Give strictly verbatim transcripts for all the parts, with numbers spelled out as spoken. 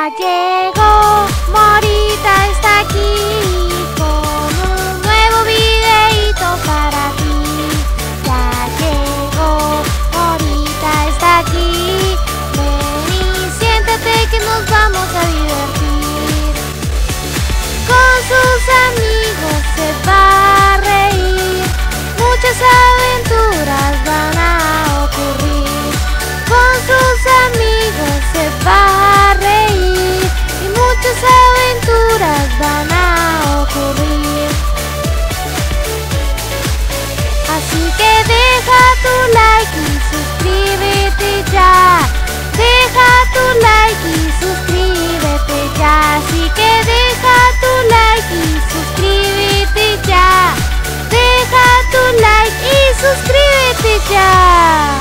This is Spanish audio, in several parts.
llegó, Morita está aquí con un nuevo videíto para ti. Ya llegó, Morita está aquí. Ven y siéntate que nos vamos a divertir. Con sus amigos se va a reír. Muchas aventuras van a ocurrir. Con sus amigos se va a reír y muchas aventuras van a ocurrir. Así que deja tu like y suscríbete ya. Deja tu like y suscríbete ya. Así que deja tu like y suscríbete ya. Deja tu like y suscríbete ya.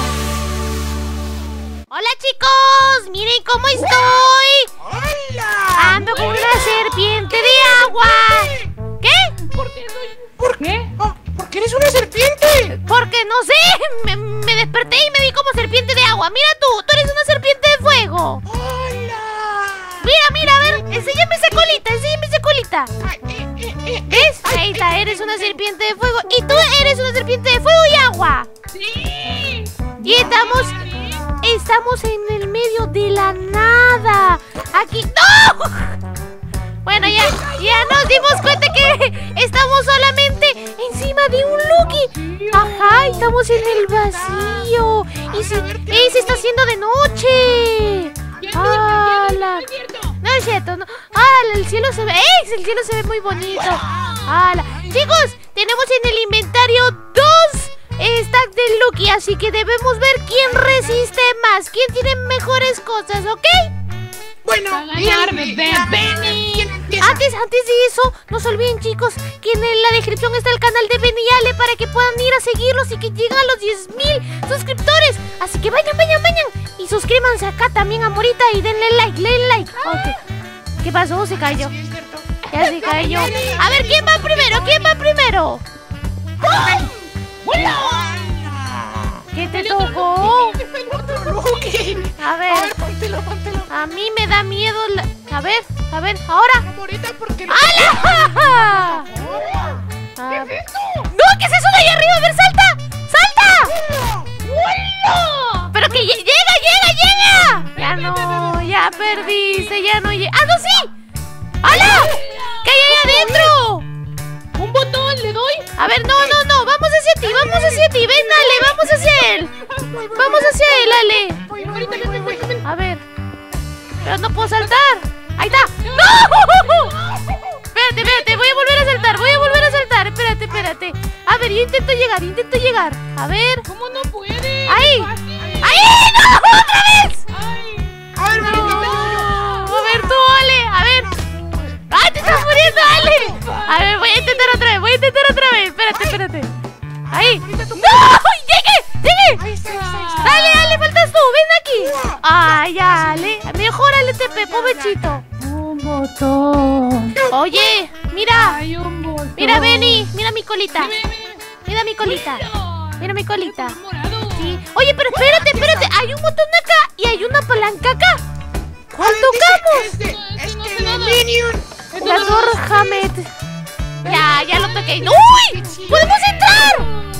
Hola chicos, miren cómo estoy. ¡Hola! Ando con una serpiente de agua. ¿Qué? ¿Por qué soy? ¿Por qué? Oh, ¿por qué eres una serpiente? Porque no sé, me, me desperté y me vi como serpiente de agua. Mira tú, tú eres una serpiente de fuego. ¡Hola! Mira, mira, a ver, enséñame esa colita, enséñame esa colita. Ay, eh, eh, eh, ¿Ves? ay, Ahí está, eres una serpiente de fuego. Y tú eres una serpiente de fuego y agua. ¡Sí! Y estamos... Estamos en el medio de la nada. Aquí... ¡No! Bueno, ya, ya nos dimos cuenta que estamos solamente encima de un Lucky. Ajá, estamos en el vacío. Y se, y se está haciendo de noche. ¡Hala! No es cierto, no. ¡Hala! El cielo se ve... ¡Ey! El cielo se ve muy bonito. ¡Hala! Chicos, tenemos en el inventario dos stack de Lucky, así que debemos ver quién resiste más, quién tiene mejores cosas, ¿ok? Bueno, ganarme, Benny. Antes, antes de eso, no se olviden chicos que en la descripción está el canal de Benny y Ale para que puedan ir a seguirlos y que lleguen a los diez mil suscriptores. Así que vayan, vayan, vayan y suscríbanse acá también a Morita y denle like, denle like. Ok. ¿Qué pasó? Se cayó. Ya se cayó. A ver, ¿quién va primero? ¿Quién va primero? ¿Qué te tocó? A ver, a mí me da miedo la... A ver, a ver, ahora. Morita, ¿por qué no? ¡Hala! ¿Qué es esto? ¡No! ¿Qué es eso de ahí arriba? A ver, salta, salta. ¡Hola! Pero que llega, llega, llega. Ya no, ya perdiste, ya no llega. ¡Ah, no, sí! ¡Hala! ¿Qué hay ahí adentro? ¿Un botón le doy? A ver, no, no, no, vamos hacia ti, vamos hacia ti. Ven, Ale, vamos hacia él. Vamos hacia él, Ale. A ver. Pero no puedo saltar. Ahí está. ¡No! Espérate, espérate, voy a volver a saltar, voy a volver a saltar. Espérate, espérate. A ver, yo intento llegar, intento llegar. A ver. ¿Cómo no puede? ¡Ahí! Fácil. ¡Ahí! ¡No! ¡Otra vez! Ay. A ver, Morita, No. vengo yo. A ver tú, Ale, a ver. ¡Ay, te estás muriendo, Ale! A ver, voy a intentar otra vez, voy a intentar otra vez. Espérate, espérate. Ahí. ¡No! ¡Llegué! ¡Llegué! Ahí está, ahí está, ahí está. Dale, Ale, faltas tú, ven aquí. Ay, Ale, mejórale, Tepe, pobrecito. Un botón. Oye, mira, Hay un botón. mira, Benny, mira mi colita. Ve, ve, ve. Mira mi colita. Mira. Mira mi colita. Es morado. Sí. Oye, pero espérate, espérate. Hay un botón acá y hay una palanca acá. ¿Cuál tocamos? Este, No, no sé este, nada. Minion. La Torre Hamed. Ya, ya lo toqué. ¡Uy! ¡Podemos entrar!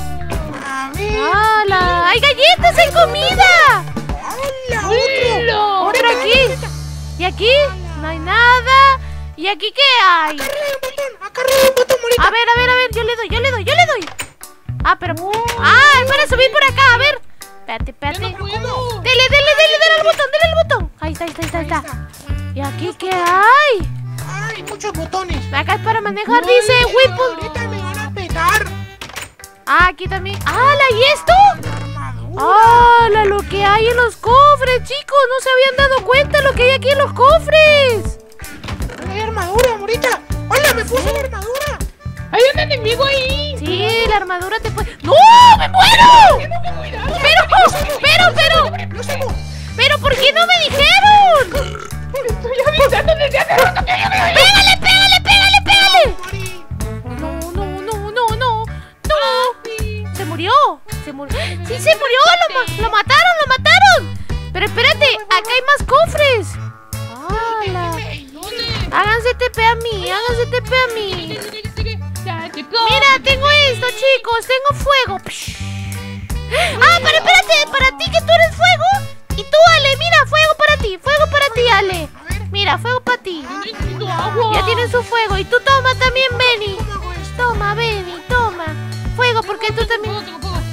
A ver. ¡Hala! ¡Hay galletas! ¡Hay comida! ¡Hola! Hola. Otro. Otro aquí. ¿Y aquí? No hay nada. ¿Y aquí qué hay? Acá arriba hay un botón. Acá arriba hay un botón, Morita. A ver, a ver, a ver. Yo le doy, yo le doy, yo le doy. Ah, pero... ¡Ah! Es para subir por acá. A ver. Espérate, espérate. Yo no puedo. Dele, dele, dele, dele al botón, dele al botón. Ahí está, ahí está, ahí está, ahí está. ¿Y aquí qué hay? Hay muchos botones. Acá es para manejar, dice Whipple. Ahorita me van a pegar. Ah, aquí también. ¡Hala! ¿Y esto? Armadura. ¡Hala! Lo que hay en los cofres, chicos. No se habían dado cuenta lo que hay aquí en los cofres. Hay armadura, Morita. ¡Hola! ¡Me puse la armadura! Hay un enemigo ahí. Sí, la armadura te puede... ¡No! ¡Me muero! ¡Tengo cuidado! Pero, pero, pero... ¡Lo hacemos! ¿Pero por qué no me dijeron? Estoy avisando desde hace rato que ya me voy. ¡Pégale, pégale, pégale, pégale! Mori. No, no, no, no, no. No. Se murió. Se murió. Sí, se murió. Lo, ma- lo mataron, lo mataron. Pero espérate, acá hay más cofres. ¡Hala! Háganse T P a mí, háganse T P a mí. Mira, tengo esto, chicos. Tengo fuego. Ah, pero espérate, para ti que tú eres fuego. Y tú, Ale, mira, fuego para ti. Fuego para ti, Ale. Mira, fuego para ti. Ya tienes su fuego. Y tú toma también, Benny. Toma, Benny, toma. Fuego, porque tú también.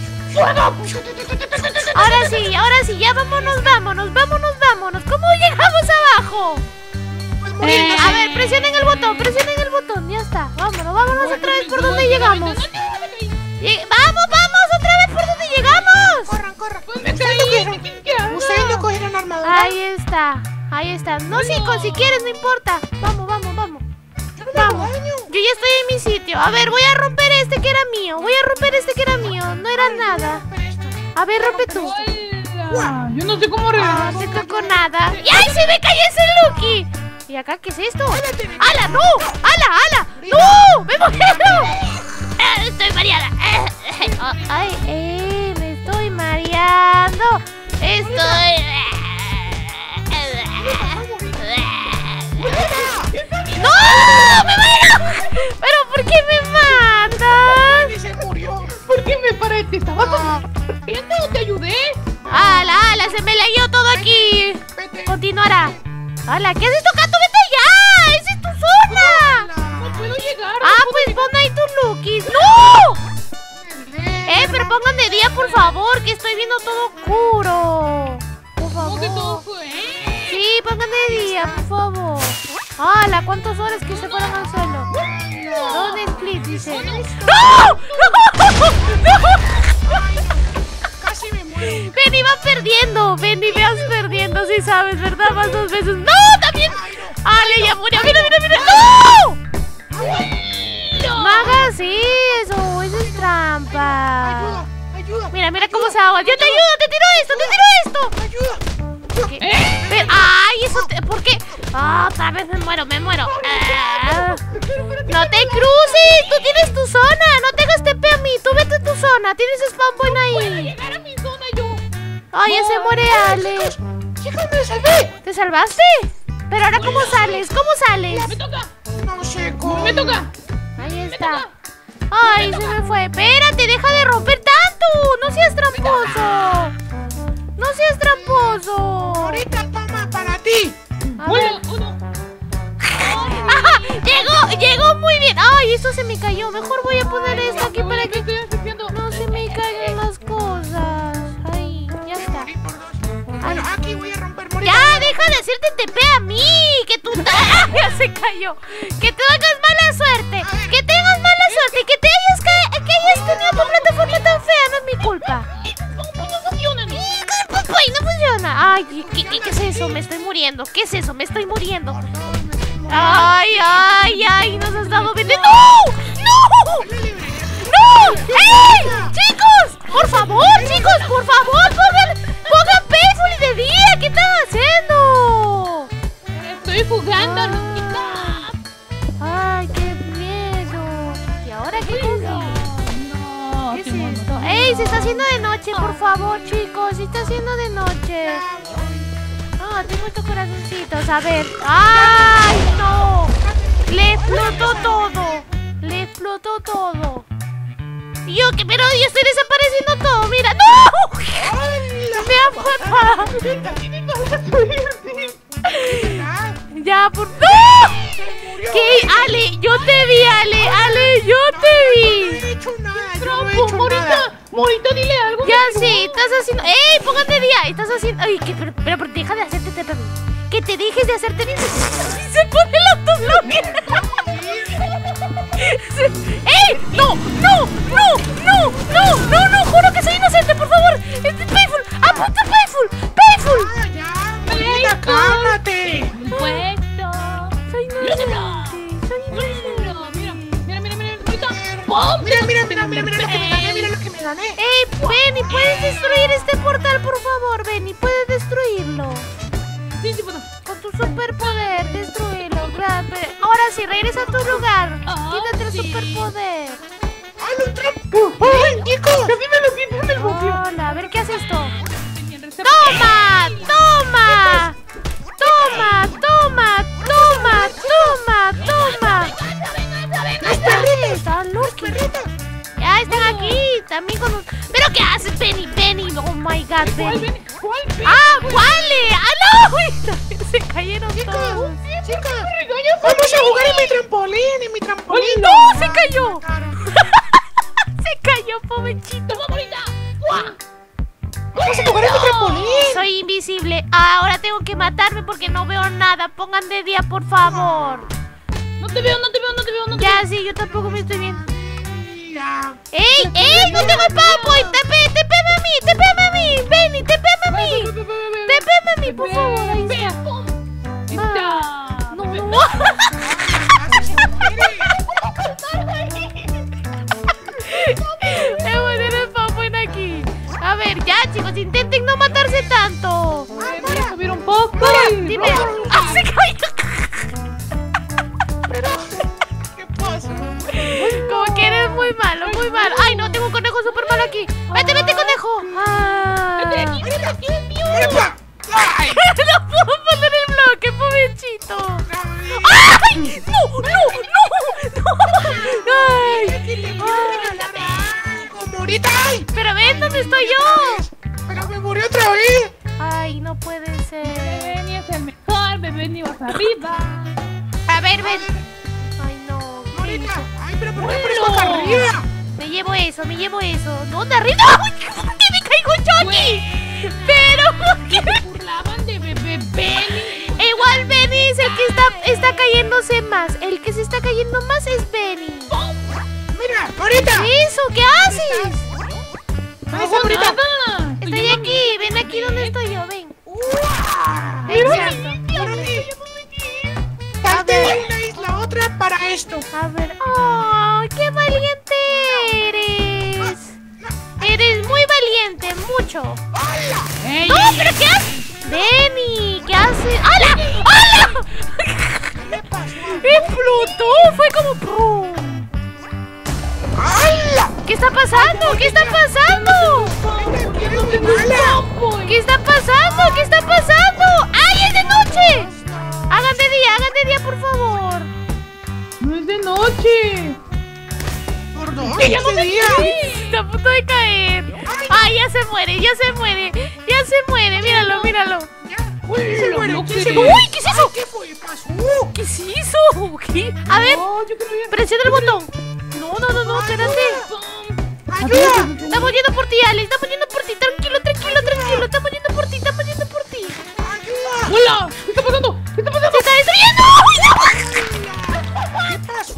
Ahora sí, ahora sí, ya vámonos, vámonos, vámonos, vámonos. ¿Cómo llegamos abajo? Eh, a ver, presionen el botón, presionen el botón. Ya está, vámonos, vámonos otra vez por donde llegamos. Lleg vamos, vamos, otra vez por donde llegamos. Corran, corran. Ustedes no cogieron armadura. Ahí está, ahí está. No, sí, con si quieres, no importa. Vamos, vamos, vamos. Vamos. Yo ya estoy en mi sitio. A ver, voy a romper este que era mío. Voy a romper este que era mío. No era nada. A ver, rompe tú. Yo no sé cómo regresar. No se tocó nada. ¡Y ay, se me cayó ese Lucky! ¿Y acá qué es esto? ¡Hala, no! ¡Hala, hala! ¡No! ¡Me muero! Eh, estoy mareada. Eh, eh, oh, ¡Ay, eh! Me estoy mareando. Estoy... ¡No! ¡Me muero! ¿Pero por qué me matan? Se murió. ¿Por qué me paré? ¿Te estabas haciendo? ¿Te ayudé? ¡Hala, hala! Se me lagueó todo aquí. Continuará. ¡Hala! ¿Qué haces tocando? ¡Vete allá! ¡Esa es tu zona! No puedo llegar. Ah, pues pon ahí tus Luckies. ¡No! Eh, pero pongan de día, por favor, que estoy viendo todo oscuro. Por ¿Cómo que todo favor. fue? Sí, pongan de día, por favor. ¡Hala! ¿Cuántas horas que se fueron al suelo? ¿Dónde es Split? Dice. ¡No! ¡No! Casi me muero. Benny va perdiendo. Benny, veas perdiendo, si sabes, ¿verdad? Más dos veces. ¡No! También. ¡Ale, ya murió! ¡Mira, mira, mira! ¡No! Maga, sí, eso, eso es trampa. Ayuda, ayuda. Mira, mira cómo se ahoga. Yo te ayudo, te tiro esto, te tiro esto. Ayuda. ¿Qué? Pero, ¡ay, eso te, ¿por qué? Ah, otra vez me muero, me muero. Ah, no te cruces, tú tienes tu zona. No te hagas T P a mí, tú vete a tu zona. Tienes spawn point ahí. Llegar a mi zona yo. Ay, ya se muere Ale. Chicos, me salvé. ¿Te salvaste? Pero ahora, ¿cómo sales? ¿Cómo sales? Me toca. No sé cómo. Me toca. Ahí está. Ay, se me fue. Espérate, deja de romper tanto. No seas tramposo. No seas tramposo. Ahorita toma para ti. A ver. Uno, uno. ¡Ajá! Llegó, llegó muy bien. Ay, eso se me cayó. Mejor voy a poner esto aquí para que no se me caigan las cosas. Ay, ya está. Morí por dos. Bueno, aquí voy a romper, morir. Ya, deja de hacerte T P a mí. Que tú... ¡Ah! Ya se cayó. Que te hagas mala suerte. Que tengas mala suerte. Que te hayas, ca... que hayas tenido tu plataforma tan fea. No es mi culpa. No funciona. Ay, no funciona. Ay, ¿qué, qué, ¿qué es eso? Me estoy muriendo. ¿Qué es eso? Me estoy muriendo. Ay, ay, ay. Nos has dado bien. ¡No! ¡No! ¡No! ¡Ey! ¡Chicos! Por favor, chicos, por favor, pongan, pongan Payful y de día. ¿Qué están haciendo? Estoy jugando, Ah. Luquita. Ay, qué miedo. ¿Y ahora qué cogí? No, ¿Qué es qué mono. esto? ¡Ey! Se está haciendo de noche, por favor, chicos. Se está haciendo de noche. Ah, tengo estos corazoncitos. A ver. ¡Ay, no! Le explotó todo. Le explotó todo. Y yo, que pero yo estoy desapareciendo todo. Mira. ¡No! Me ha matado. Ya, por... ¡No! ¿Qué? Ale, yo te vi, Ale. Ale, yo te No vi. he hecho nada. Yo no he Trampo, hecho Morita. nada. Morita, dile algo. Ya sí, estás haciendo... ¡Ey! Póngate día. Estás haciendo... Ay, que, pero, pero, pero deja de hacerte T P a mí. Que te dejes de hacerte... Se pone el autobloque. ¡Ey! ¡No! ¡No! ¡No! ¡No! ¡No! ¡No! ¡No! ¡Juro que soy inocente! ¡Por favor! ¡Este Payful! ¡Apunta Payful! ¡Payful! Ah, ya. Morita, cálmate. Puesto. Soy inocente. Soy Mira, inocente. mira, mira, mira, mira, Morita. ¡Pum! Mira, mira, mira, mira, mira lo que me gané, mira lo que me gané. ¡Ey! Benny, ¿puedes destruir este portal, por favor? Benny, ¿puedes destruirlo? Sí, sí, puedo. Con tu superpoder, destruirlo. Gracias. Ahora sí, regresa a tu lugar. Ah, Quítate el sí. superpoder. ¡Ay, lo trampo! ¡Ay, chicos! Dímelo, dímelo, Hola, a ver qué hace esto. Toma. ¡Toma! ¡Toma! ¡Toma! ¡Toma! ¡Toma! ¡Toma! God, ¿Cuál, Benny. Benny? ¿Cuál, Benny? ¡Ah, cuáles! ¡Ah, no! Uy, se cayeron todos. Chicos, vamos a jugar en mi trampolín, en mi trampolín. ¡No! ¡Se cayó! Se cayó, pobrecito. ¡Toma, bonita! Vamos a jugar en mi trampolín. Soy invisible. Ahora tengo que matarme porque no veo nada. Pongan de día, por favor. No te veo, no te veo, no te veo, no te Ya, sí, yo tampoco me estoy viendo. Mira. ¡Ey, ey! ¡No tengo el Papoy! ¡Tepe, tepeme a mí! ¡Tepeme a mí! ¡Benny, tepeme a mí! ¡Tepeme a mí, por favor! Ahí está. Ah, no, no. Me voy a poner el Papoy aquí. A ver, ya, chicos, intenten no matarse tanto. Voy a subir un poco. Dime. ¡Ah, se cayó! ¿Qué pasa? Como que eres muy malo, muy malo. Ay, no, tengo un conejo súper malo aquí. Vete, vete, conejo. Ah. ¡Epa! ¡Ay! No puedo poner el bloque, pobrecito. ¡Ay! ¡No, no, no! ¡No! ¡Ay! ¡Que te quiero regalar algo, Morita! ¡Ay! Pero ven, ¿dónde estoy yo? ¡Pero me murió otra vez! Ay, no puede ser. Benny es el mejor, Benny vas arriba. A ver, ven. Ay, no. ¿Qué Morita, hizo? ¡ay, pero por qué aparezco acá arriba! Me llevo eso, me llevo eso. ¿Dónde arriba? ¡Ay, dónde me caigo yo aquí! Pero, ¿qué? Se burlaban de bebé Benny. Igual Benny es el que está, está cayéndose más. El que se está cayendo más es Benny. ¡Mira, Morita! ¿Eso? ¿Qué haces? ¿Dónde está Morita? Nada. Estoy aquí, ven aquí donde estoy yo, ven. ¡Uah! Exacto. ¡Órale! Salte una isla otra para esto. A ver, ¡oh! ¡Qué valiente eres! Eres muy valiente, mucho. ¡Hola! Ey, ¡No, pero qué haces! Benny, ¿qué haces? ¡Hala! ¡Hala! ¿Qué pasó? ¡Explotó! Fue como ¡prum! ¡Hala! ¿Qué está pasando? ¿Qué está pasando? ¡Qué mala! ¿Qué está pasando? ¿Qué está pasando? ¡Ay, es de noche! Hagan de día, hagan de día, por favor. no es de noche. ¿Por dos? ¡Que ya no ¡Ese te día! Está a punto de caer. ¡Ay, ya se muere, ya se muere! ¡Ya se muere! Míralo, míralo. Ya. ¿Quién se muere? ¿Quién se Uy, muere? ¿qué es eso? Ay, ¿qué fue? ¿Pasó? ¿Qué se hizo? ¿Qué? A ver, No, yo creo que presiona el botón. No, no, no, no, espérate. ¡Ayuda! Estamos yendo por ti, Ale. Estamos yendo por ti. Tranquilo, tranquilo, tranquilo. Estamos yendo por ti, estamos yendo por ti. ¡Ayuda! ¡Hola! ¿Qué está pasando? ¿Qué está pasando? ¡Se está destruyendo! ¿Qué pasó?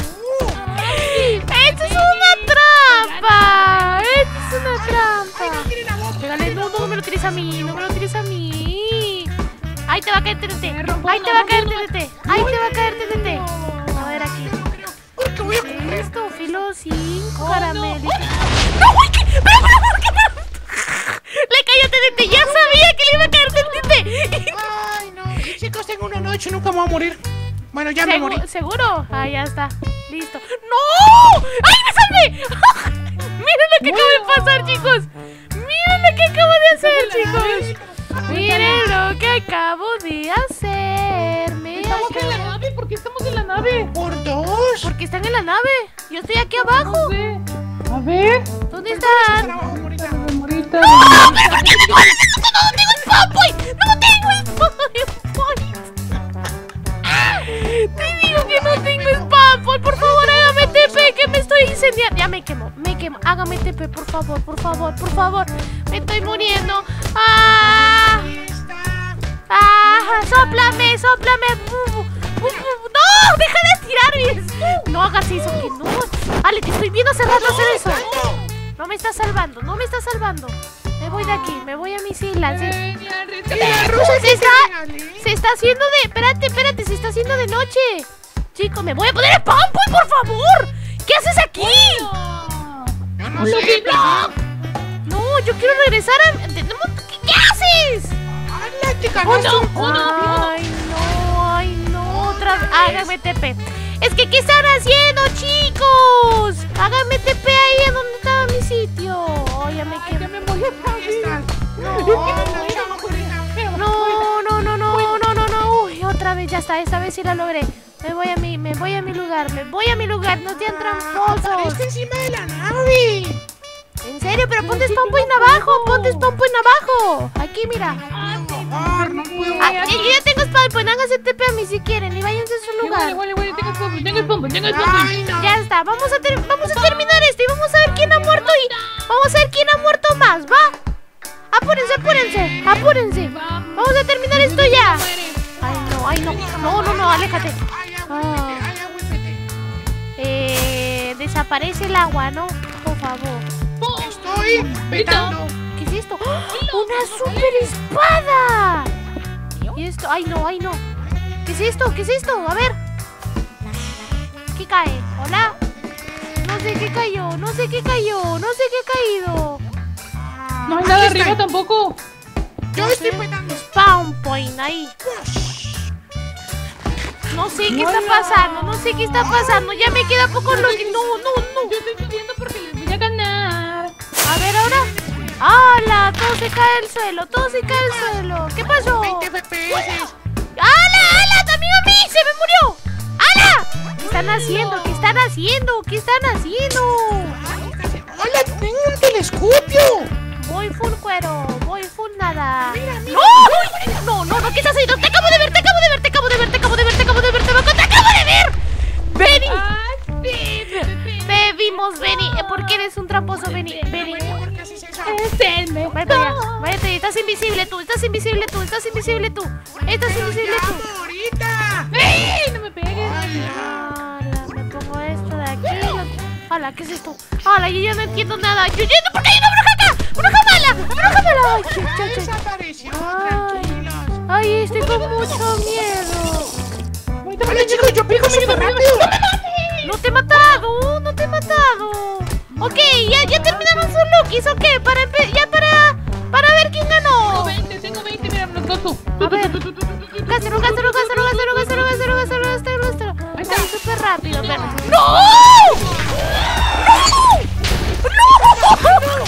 ¡Esto es una trampa! ¡Esto es una trampa! ¡Tiene la boca! Pégale, no, no me lo tires a mí, no me lo tires a mí. Ahí te va a caer T N T. Me rompo Ahí te una va a caer T boca. N T. Ahí te va a caer T N T. A ver aquí. ¿Por qué voy a correr? Esto, filo cinco, Oh, caramelo. no. ¡No, uy, qué! ¡Pero, pero, por qué! Le cayó T N T. Ya sabía que le iba a caer T N T. Ay, no. Chicos, tengo una noche, nunca me voy a morir. Bueno, ya me morí. Segu- ¿Seguro? Ah, ya está. Listo. ¡No! ¡Ay, me salvé! Miren lo que acaba de pasar, chicos. Miren lo que acabo de hacer, chicos. Miren lo que acabo de hacer. Me Estamos en la acabo- nave. ¿Por qué estamos en la nave? ¿Por dos? Porque están en la nave. Yo estoy aquí abajo. No sé. A ver. ¿Dónde Están están? abajo, Morita. Morita. ¡No, pero por qué me pones eso cuando no tengo Spawn ¡No tengo Spawn Point! ¡Ah! Te digo que no tengo Spawn Point. Por favor, hágame T P, que me estoy incendiando. Ya me quemo, me quemo. Hágame T P, por favor, por favor, por favor. Me estoy muriendo. ¡Ah! ¡Ah! ¡Sóplame, sóplame! ¡No! ¡Deja de tirarme! No hagas eso, que no. Ale, te estoy viendo hace rato hacer eso. No me está salvando, no me está salvando. Me voy de aquí, me voy a mis islas. Se, Ven al rescate. Mira, Rosa, se ¿qué está, te regalé? se está haciendo de... Espérate, espérate, se está haciendo de noche. Chicos, me voy a poner Spawn Point, por favor. ¿Qué haces aquí? Yo no Hola, sé, ¿qué tal? No, yo quiero regresar a... tenemos- ¿Qué, qué haces? ¡Hala, te ganaste un juego! Ay, no, ay, no. Otra vez. Hágame T P. Es que, ¿qué están haciendo, chicos? Hágame T P ahí en donde estaba mi sitio. Oh, ya me Ay, quedé. ya me morí otra Ahí vez. estás. No. Hola, chao, Morita. No, no, no, no, no, no, no. Uy, otra vez, ya está. Esta vez sí la logré. Me voy a mi, me voy a mi lugar, me voy a mi lugar. No sean tramposos. Aparezco encima de la nave. ¿En serio, pero ponte spawn point abajo. Ponte spawn point abajo. Aquí, mira. Por no puedo. Ah, yo ya tengo spawn point. Háganse T P a mí si quieren y váyanse a su lugar. Vale, vale, vale, tengo spawn point, tengo spawn point, tengo spawn point. Ay, no. Ya está, vamos a, ter vamos a terminar esto y vamos a ver quién ha muerto y vamos a ver quién ha muerto más, ¿va? Apúrense, apúrense, apúrense. Vamos a terminar esto ya. Ay, no, ay, no. No, no, no, aléjate. Ay, agüípete, ay, agüípete. Eh, desaparece el agua, ¿no? Por favor. Estoy petando. ¿Qué es esto? ¡Oh! ¡Una super espada! ¿Y esto? Ay, no, ay, no. ¿Qué es esto? ¿Qué es esto? A ver. ¿Qué cae? ¿Hola? No sé qué cayó, no sé qué cayó, no sé qué ha caído. No hay nada Aquí arriba está. tampoco. Yo estoy petando. Spawn point ahí. No sé qué está pasando, no sé qué está pasando. Ya me queda poco lo que... No, no, no. Yo estoy subiendo porque les voy a ganar. A ver ahora. ¡Hala! Todo se cae al suelo, todo se cae al suelo. ¿Qué pasó? veinte F P S. ¡Hala! ¡Hala! ¡También a mí! ¡Se me murió! ¡Hala! ¿Qué están haciendo? ¿Qué están haciendo? ¿Qué están haciendo? ¡Hola! ¡Tengo un telescopio! Voy full cuero, voy full nada. Mira, mira. ¡No! No, no, no, ¿qué estás haciendo? Te acabo de ver, te acabo de ver, te acabo de ver, te acabo de ver, te acabo de ver, te acabo de ver, te acabo de ver. ¡Benny! Ah, sí, Pepe. Te vimos, Benny. Eh, ¿Por qué eres un tramposo, Benny? Benny. ¿Por qué haces eso? Es el mejor. Váyate allá, váyate, estás invisible tú, estás invisible tú, estás invisible tú, estás invisible tú. ¡Ya, ahorita! ¡Ey! No me pegues. Hala, me pongo esto de aquí. lo- Hala, ¿qué es esto? Hala, yo ya no entiendo nada. Yo ya no, ¿por qué hay una bruja acá? ¡Bruja mala! ¡Bruja mala! Ay, che, ¡Ya che, che. desapareció! Ay. Tranquilos. Ay, estoy con mucho miedo. Vale, chicos, yo pico súper rápido. No te he matado, no te he matado. Ok, ya, ya terminaron sus lookies, ok, para empe- ya para, para ver quién Tengo ganó. veinte, tengo veinte, mira, me los gasto. A ver. Gástalo, gástalo, gástalo, gástalo, gástalo, gástalo, gástalo, gástalo, gástalo. Ahí está. Ay, súper rápido, ven. ¡No! ¡No!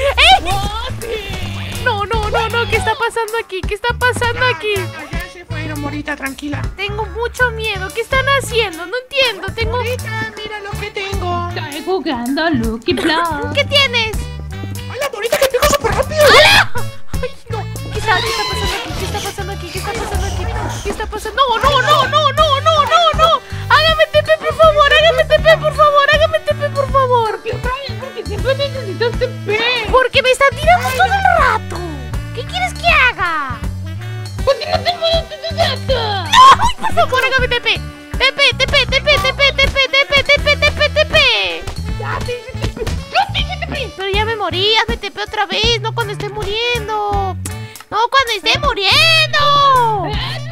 ¡Eh! No, no, no, no, ¿qué está pasando aquí? ¿Qué está pasando aquí? Ya se fueron, Morita, tranquila. Tengo mucho miedo, ¿qué están haciendo? No entiendo, tengo... Morita, mira lo que tengo. Estoy jugando Lucky Block. ¿Qué tienes? ¡Hola, Morita, que pico súper rápido! ¡Hala! ¡Ay, no! ¿Qué está, qué está pasando aquí? ¿Qué está pasando aquí? ¿Qué está pasando aquí? ¿Qué está pasando? ¡No, no, no, no, no, no, no, no! ¡Hágame T P, por favor! ¡Hágame T P, por favor! ¡Hágame T P, por favor! ¿Qué traes? Porque siempre necesitas T P. Porque me están tirando todo el rato. ¿Qué quieres que haga? Porque no tengo de gato. ¡No! ¡Ay, por favor, hágame T P! ¡T P, T P, T P, T P, T P, T P, T P, T P, T P! Ya te hice T P. Ya te hice T P. Pero ya me morí, hazme T P otra vez, no cuando esté muriendo. ¡No cuando esté muriendo!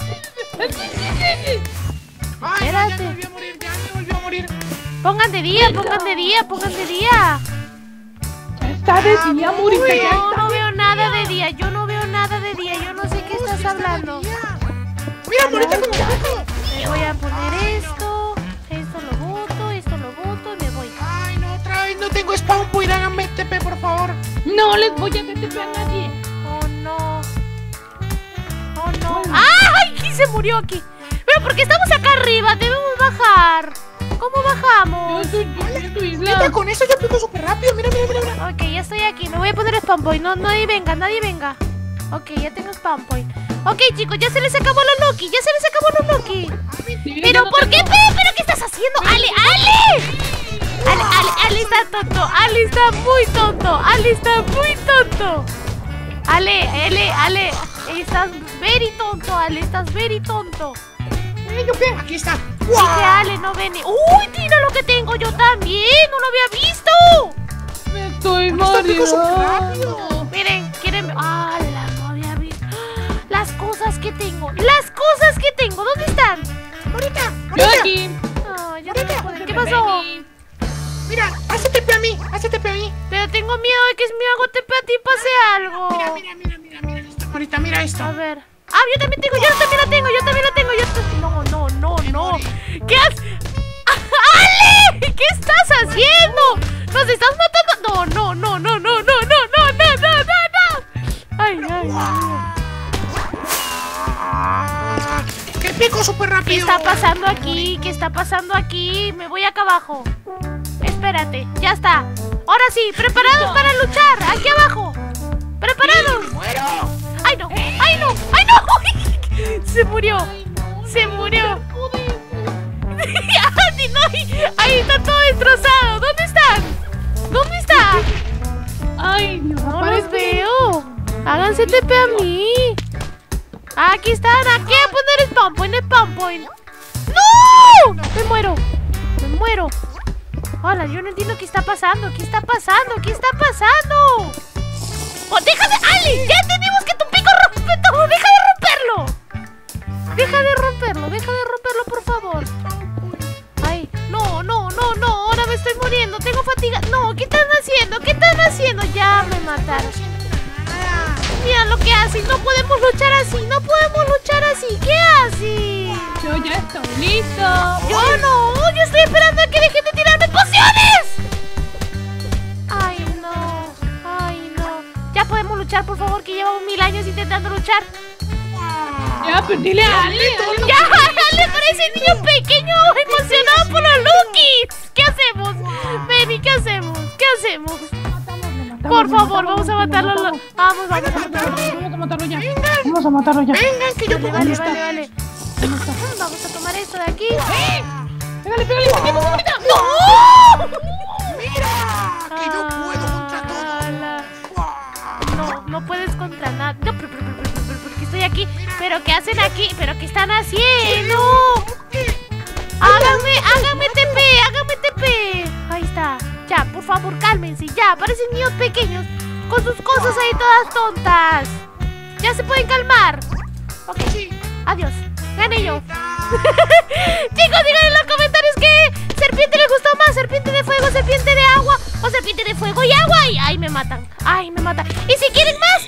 ¡Ay, no, ya Espérate. me volvió a morir! ¡Ya me volvió a morir! Pongan de día, pongan de día, pongan de día. Ya está de día, Morita. Ya No, está no de veo día. nada de día, yo no veo nada de día, yo no sé qué estás hablando. ¡Mira, Morita, con taco! Me voy a poner esto, esto lo boto, esto lo boto y me voy. ¡Ay, no, otra vez no tengo spawn point! ¡Háganme T P, por favor! No les voy a hacer T P a nadie. Oh no. Oh no. ¡Ay! ¿Quién se murió aquí? Pero porque estamos acá arriba, debemos bajar. ¿Cómo Yo bajamos? estoy, yo estoy en tu Mira, isla. con eso yo pico súper rápido. Mira, mira, mira, mira. Ok, ya estoy aquí, me voy a poner spawn point. No, nadie venga, nadie venga. Ok, ya tengo spawn point. Ok, chicos, ya se les acabó los Loki, ya se les acabó los Loki. Sí, Pero yo ¿por no qué? tengo. ¿Pero, pero qué estás haciendo? ¡Ale, Ale! Ale, Ale, Ale está tonto, Ale está muy tonto, Ale está muy tonto. Ale, Ale, Ale, estás very tonto, Ale, estás very tonto. Eh, ¿yo qué? Aquí está. Dije Ale, no ven. ¡Uy, mira lo que tengo yo también! ¡No lo había visto! Me estoy Con esto pico súper mareando. rápido. Miren, quieren... ¡Hala, no había visto! Las cosas que tengo, las cosas que tengo, ¿dónde están? Morita, Yo Morita. aquí. No, ya no me puedo. ¿Qué pasó? Mira, hace T P a mí, hace T P a mí. Pero tengo miedo de que si me hago T P a ti pase algo. Mira, mira, mira, mira, mira esto, Morita, mira esto. A ver. Ah, yo también tengo, yo también la tengo, yo también la tengo. Yo ta- No, no, no, no. ¿Qué haces? ¡Ale! ¿Qué estás haciendo? ¿Nos estás matando? No, no, no, no, no, no, no, no, no, no, no, no. Ay, ay, ay. Ah, ¡Que pico súper rápido! ¿Qué está pasando aquí? ¿Qué está pasando aquí? Me voy acá abajo. Esto espérate, ya está. Ahora sí, preparados para luchar. Aquí abajo. ¿Preparados? ¡Muero! ¡Ay no! ¡Ay no! ¡Ay no! Se murió. Se murió. Andy, no, ahí, ahí está todo destrozado. ¿Dónde están? ¿Dónde está? Ay, Dios, No los aparece. veo. Háganse T P a mí. Aquí están. Aquí a poner spawn point, spawn point. ¡No! Me muero. Me muero. Hola, yo no entiendo qué está pasando. ¿Qué está pasando? ¿Qué está pasando? ¡Oh, deja de... ¡Ali! ¡Ya entendimos que tu pico rompe todo! ¡Deja de romperlo! Deja de romperlo, deja de romperlo, por favor. Ay, no, no, no, no. Ahora me estoy muriendo. Tengo fatiga. No, ¿qué están haciendo? ¿Qué están haciendo? Ya me mataron. Mira lo que hacen. No podemos luchar así. No podemos luchar así. ¿Qué hacen? Yo ya estoy listo. Yo no. Yo estoy esperando a que dejen de tirarme pociones. Ay, no. Ay, no. Ya podemos luchar, por favor, que llevamos mil años intentando luchar. Ya, pues dile a Ale. Ale, ¡Ya! ¡Ale parece niño pequeño emocionado por los Lukis! ¿Qué hacemos? Benny, ¿qué hacemos? ¿Qué hacemos? Por favor, vamos a matarlo. Vamos, vamos a matarlo. Vamos a matarlo ya. Vamos a matarlo ya. Vengan, que yo Vale, puedo. vale, vale, vale. Vamos a tomar esto de aquí. Pégale, pégale. ¿Qué pasa ahorita? ¡No! ¡Mira! Que yo puedo contra todo. Ala. No, no puedes contra nada. No, pero, pero, pero, pero, pero, ¿por qué estoy aquí? ¿Pero qué hacen aquí? ¿Pero qué están haciendo? Háganme, háganme T P, háganme T P. Ahí está. Ya, por favor, cálmense. Ya, parecen niños pequeños con sus cosas ahí todas tontas. Ya se pueden calmar. Ok, adiós. Gané yo. Chicos, digan en los comentarios que serpiente les gustó más. Serpiente de fuego, serpiente de agua o serpiente de fuego y agua. Y ay, me matan. Ay, me matan. Y si quieren más,